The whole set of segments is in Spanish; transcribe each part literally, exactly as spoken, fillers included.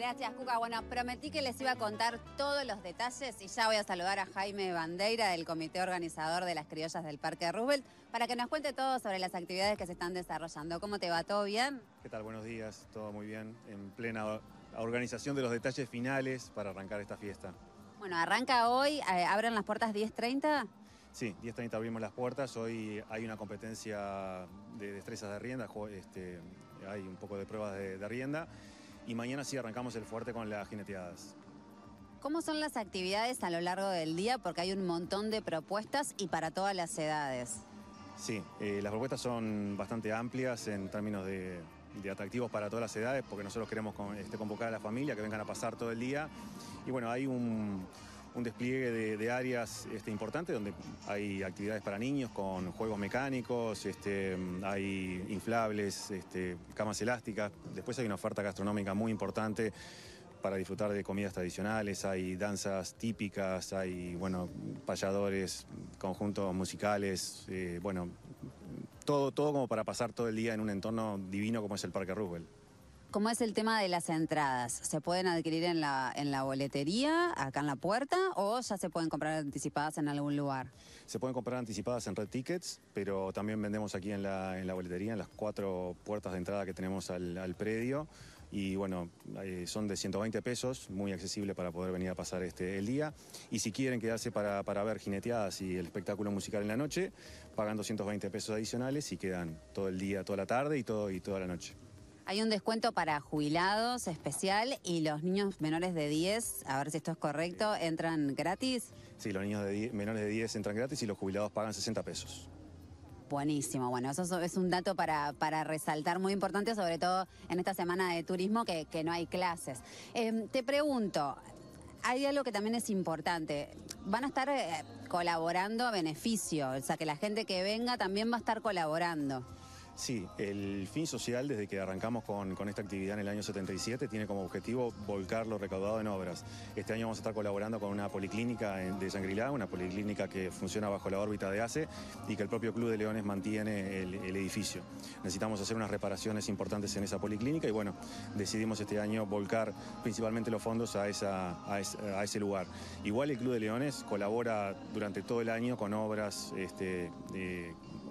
Gracias, Cuca. Bueno, prometí que les iba a contar todos los detalles y ya voy a saludar a Jaime Bandeira del comité organizador de las criollas del Parque Roosevelt para que nos cuente todo sobre las actividades que se están desarrollando. ¿Cómo te va? ¿Todo bien? ¿Qué tal? Buenos días. Todo muy bien. En plena organización de los detalles finales para arrancar esta fiesta. Bueno, arranca hoy. Eh, ¿Abren las puertas diez treinta? Sí, diez treinta abrimos las puertas. Hoy hay una competencia de destrezas de rienda. Este, hay un poco de pruebas de, de rienda. Y mañana sí arrancamos el fuerte con las jineteadas. ¿Cómo son las actividades a lo largo del día? Porque hay un montón de propuestas y para todas las edades. Sí, eh, las propuestas son bastante amplias en términos de, de atractivos para todas las edades, porque nosotros queremos con, este, convocar a la familia, que vengan a pasar todo el día. Y bueno, hay un, un despliegue de, de áreas este, importante, donde hay actividades para niños con juegos mecánicos, este, hay inflables, este, camas elásticas. Después hay una oferta gastronómica muy importante para disfrutar de comidas tradicionales, hay danzas típicas, hay, bueno, payadores, conjuntos musicales, eh, bueno, todo, todo como para pasar todo el día en un entorno divino como es el Parque Roosevelt. ¿Cómo es el tema de las entradas? ¿Se pueden adquirir en la, en la boletería, acá en la puerta, o ya se pueden comprar anticipadas en algún lugar? Se pueden comprar anticipadas en Red Tickets, pero también vendemos aquí en la, en la boletería, en las cuatro puertas de entrada que tenemos al, al predio. Y bueno, eh, son de ciento veinte pesos, muy accesible para poder venir a pasar este, el día. Y si quieren quedarse para, para ver jineteadas y el espectáculo musical en la noche, pagan doscientos veinte pesos adicionales y quedan todo el día, toda la tarde y, todo, y toda la noche. Hay un descuento para jubilados especial y los niños menores de diez, a ver si esto es correcto, ¿entran gratis? Sí, los niños de diez, menores de diez entran gratis y los jubilados pagan sesenta pesos. Buenísimo, bueno, eso es un dato para, para resaltar muy importante, sobre todo en esta semana de turismo que, que no hay clases. Eh, te pregunto, hay algo que también es importante, van a estar eh, colaborando a beneficio, o sea que la gente que venga también va a estar colaborando. Sí, el fin social desde que arrancamos con, con esta actividad en el año setenta y siete tiene como objetivo volcar lo recaudado en obras. Este año vamos a estar colaborando con una policlínica de Shangri-La, una policlínica que funciona bajo la órbita de A C E y que el propio Club de Leones mantiene el, el edificio. Necesitamos hacer unas reparaciones importantes en esa policlínica y bueno, decidimos este año volcar principalmente los fondos a, esa, a, ese, a ese lugar. Igual el Club de Leones colabora durante todo el año con obras este, eh,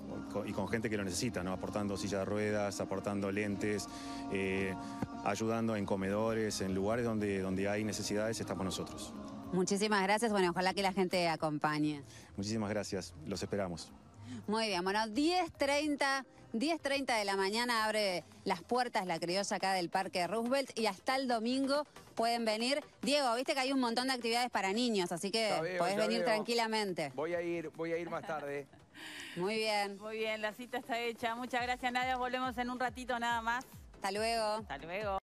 y con gente que lo necesita, ¿no? Aportando silla de ruedas, aportando lentes, eh, ayudando en comedores, en lugares donde, donde hay necesidades, estamos nosotros. Muchísimas gracias, bueno, ojalá que la gente acompañe. Muchísimas gracias, los esperamos. Muy bien, bueno, diez treinta de la mañana abre las puertas la criolla acá del Parque Roosevelt y hasta el domingo pueden venir. Diego, viste que hay un montón de actividades para niños, así que veo, podés venir veo. tranquilamente. Voy a ir, voy a ir más tarde. Muy bien. Muy bien, la cita está hecha. Muchas gracias, Nadia. Volvemos en un ratito nada más. Hasta luego. Hasta luego.